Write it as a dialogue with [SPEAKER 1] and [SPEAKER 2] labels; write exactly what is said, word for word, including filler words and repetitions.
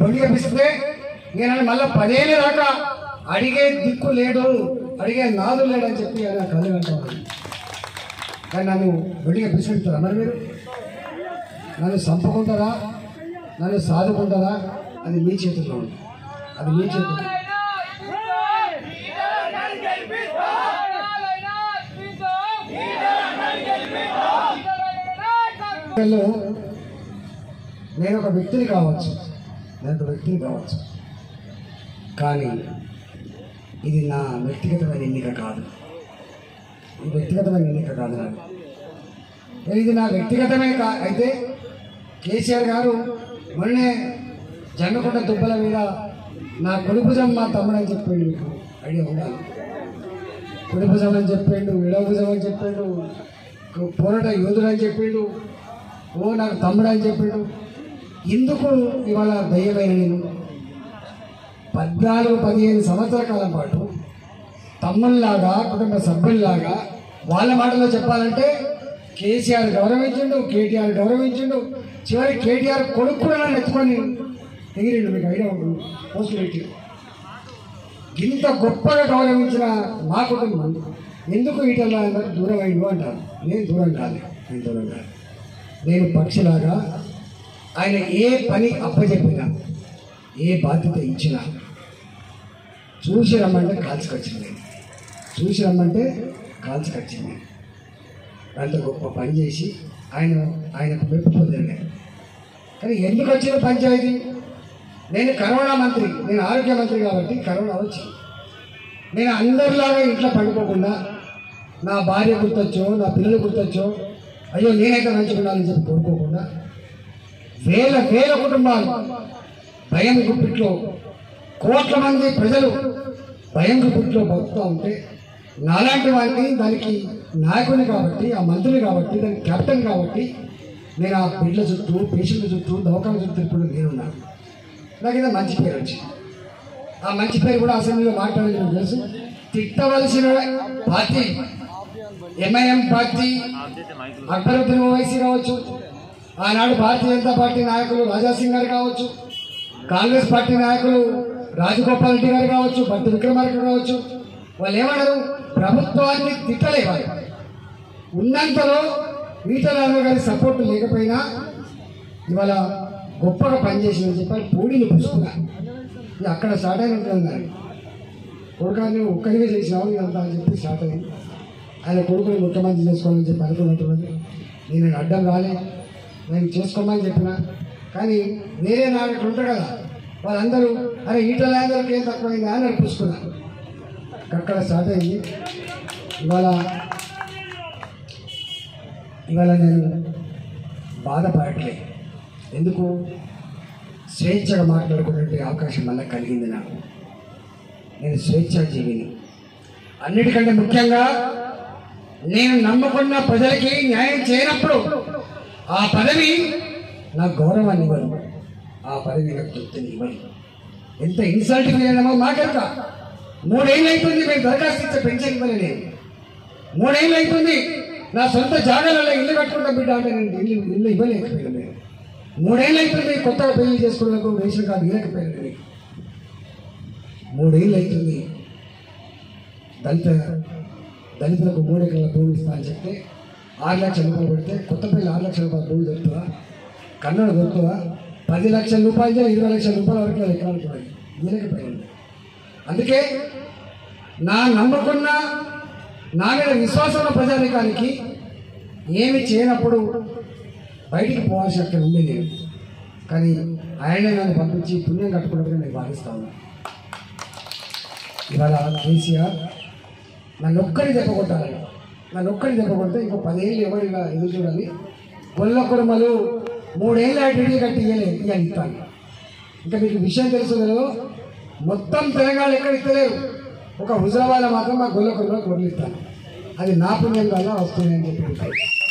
[SPEAKER 1] బొండి కప్పిస్తే నేను మళ్ళీ పదేళ్ళ దాకా అడిగే దిక్కు లేడు, అడిగే నాదు లేడు అని చెప్పి ఆయన కళ్ళు అంటాను. కానీ నన్ను బొండి కప్పిస్తుంటారా మరి మీరు? నన్ను చంపుకుంటారా, నన్ను సాదుకుంటారా? అది మీ చేతుల్లో ఉంది, అది మీ చేతుల్లో. నేను ఒక వ్యక్తిని కావచ్చు, నేను ఒక వ్యక్తిని కావచ్చు, కానీ ఇది నా వ్యక్తిగతమైన ఎన్నిక కాదు. ఇది వ్యక్తిగతమైన ఎన్నిక కాదు నాకు. ఇది నా వ్యక్తిగతమే కా అయితే కేసీఆర్ గారు మొన్నే జమ్మకొండ దుబ్బల మీద నా కుడిభుజం మా తమ్ముడు అని చెప్పిండు. మీకు ఐడియా ఉండాలి. కుడిభుజం అని చెప్పిండు, ఎడభుజం అని చెప్పిండు, పోరాట యోధుడు అని చెప్పిండు, ఓ నాకు తమ్ముడు అని చెప్పిండు. ఎందుకు ఇవాళ దయ్యమైన నేను పద్నాలుగు పదిహేను సంవత్సరాల కాలం పాటు తమ్ముళ్ళలాగా కుటుంబ సభ్యుల్లాగా వాళ్ళ మాటలో చెప్పాలంటే కేసీఆర్ గౌరవించిండు, కేటీఆర్ గౌరవించిండు, చివరి కేటీఆర్ కొడుకు కూడా నన్ను ఎత్తుకొని ఎగిరిండు. మీకు ఐడియా ఉంటుంది. పోస్టులు పెట్టి ఇంత గొప్పగా గౌరవించిన మా కుటుంబం ఎందుకు ఈటల దూరం అయిండు అంటారు. నేను దూరం కాదు, నేను దూరం కాదు. నేను పక్షిలాగా ఆయన ఏ పని అప్పచెప్పినా, ఏ బాధ్యత ఇచ్చినా చూసి రమ్మంటే కాల్చుకొచ్చింది, చూసి రమ్మంటే కాల్చుకొచ్చింది. అంత గొప్ప పని చేసి ఆయన ఆయనకు మెప్పు పొందాను. కానీ ఎందుకు వచ్చిన పంచాయతీ? నేను కరోనా మంత్రి, నేను ఆరోగ్య మంత్రి కాబట్టి కరోనా వచ్చింది. నేను అందరిలాగా ఇంట్లో పండుకోకుండా నా భార్య గుర్తొచ్చో, నా పిల్లలు గుర్తొచ్చో, అయ్యో నేనైతే మంచుకున్నానని చెప్పి కోరుకోకుండా వేల వేల కుటుంబాలు భయం గుప్పిట్లో, కోట్ల మంది ప్రజలు భయం గుప్పిట్లో బతుకుతూ ఉంటే నాలాంటి వాడిని దానికి నాయకుని కాబట్టి, ఆ మంత్రిని కాబట్టి, దానికి కెప్టెన్ కాబట్టి నేను ఆ బిడ్ల చుట్టూ, పేషెంట్ల చుట్టూ, దవాఖాన చుట్టూ ఇప్పుడు నేనున్నాను. నాకు ఏదో మంచి పేరు వచ్చింది. ఆ మంచి పేరు కూడా అసెంబ్లీలో మాట్లాడేది నాకు తెలుసు. తిట్టవలసిన party MIM party, Akbaruddin Owaisi కావచ్చు, ఆనాడు భారతీయ జనతా పార్టీ నాయకులు రాజాసింగ్ గారు కావచ్చు, కాంగ్రెస్ పార్టీ నాయకులు రాజగోపాల్ రెడ్డి గారు కావచ్చు, భట్టి విక్రమార్క కావచ్చు, వాళ్ళు ఏమన్నారు? ప్రభుత్వాన్ని తిట్టలేవాలి. ఉన్నంతలో ఈటల గారి సపోర్ట్ లేకపోయినా ఇవాళ గొప్పగా పనిచేసిందని చెప్పి పూడిని పుచ్చుకున్నాను. ఇది అక్కడ స్టార్ట్ అయిన ఉంటుంది. కొడుకాన్ని ఒక్కరిగా చేసినావు ఇదంతా అని చెప్పి స్టార్ట్ అయింది. ఆయన కొడుకుని ముఖ్యమంత్రి చేసుకోవాలని చెప్పి అనుకున్నట్టున్నది. నేను అడ్డం రాలే, నేను చేసుకోమని చెప్పిన. కానీ వేరే నాయకులు ఉంటారు కదా, వాళ్ళందరూ అరే ఈటల అందరికి ఏం తక్కువైంది అని అనిపిస్తున్నారు. అక్కడ స్టార్ట్ అయింది. ఇవాళ ఇవాళ నేను బాధపడట్లేదు. ఎందుకు? స్వేచ్ఛగా మాట్లాడుకునే అవకాశం మళ్ళీ కలిగింది నాకు. నేను స్వేచ్ఛా జీవిని. అన్నిటికంటే ముఖ్యంగా నేను నమ్ముకున్న ప్రజలకి న్యాయం చేయనప్పుడు ఆ పదవి నాకు గౌరవాన్ని ఇవ్వదు, ఆ పదవి నాకు తృప్తిని ఇవ్వదు. ఎంత ఇన్సల్ట్ ఫీల్ మాకెంత. మూడేళ్ళు అవుతుంది మేము దరఖాస్తు ఇచ్చే పెన్షన్ ఇవ్వలేదు. మూడేళ్ళు అవుతుంది నా సొంత జాగాలలో ఇల్లు కట్టుకుంటా బిడ్డ అంటే నేను ఇల్లు ఇల్లు ఇవ్వలేకపోయాను. నేను మూడేళ్ళు అవుతుంది కొత్తగా పెళ్లి చేసుకున్నకు రేషన్ కార్డు ఇవ్వలేకపోయాను. మూడేళ్ళు అవుతుంది దళిత దళితులకు మూడు ఎకరాల భూమి ఇస్తా అని చెప్తే ఆరు లక్షల రూపాయలు పెడితే కొత్త పెళ్లి ఆరు లక్షల రూపాయల భూమి దొరుకుతుందా? కన్నడ దొరుకుతుందా? పది లక్షల రూపాయలు ఇరవై లక్షల రూపాయల వరకు ఎకరాలు కూడా ఇవ్వలేకపోయింది. అందుకే నా నమ్మకున్న నా మీద విశ్వాసం ప్రజానికానికి ఏమి చేయనప్పుడు బయటికి పోవాల్సి అక్కడ ఉంది నేను. కానీ ఆయనే నన్ను పంపించి పుణ్యం కట్టుకున్నట్టుగా నేను భావిస్తాను. ఇవాళ కేసీఆర్ నన్ను ఒక్కడి దెబ్బకొట్టాలి, నన్ను ఒక్కడి దెబ్బకొడితే ఇంకో పదేళ్ళు ఎవరిగా ఎదురు చూడాలి. గొల్ల కురుమలు మూడేళ్ళ డ్యూటీ కట్టి ఇవ్వలే ఇవ్వాలి ఇస్తాను. ఇంకా మీకు విషయం తెలుసు కదా, మొత్తం తెలంగాణ ఎక్కడ ఇస్తలేరు, ఒక హుజరాబాద్ మాత్రం మా గొల్ల కురుమలు గొర్రెలు ఇస్తాను. అది నా పుణ్యం వల్ల వస్తుంది అని చెప్పి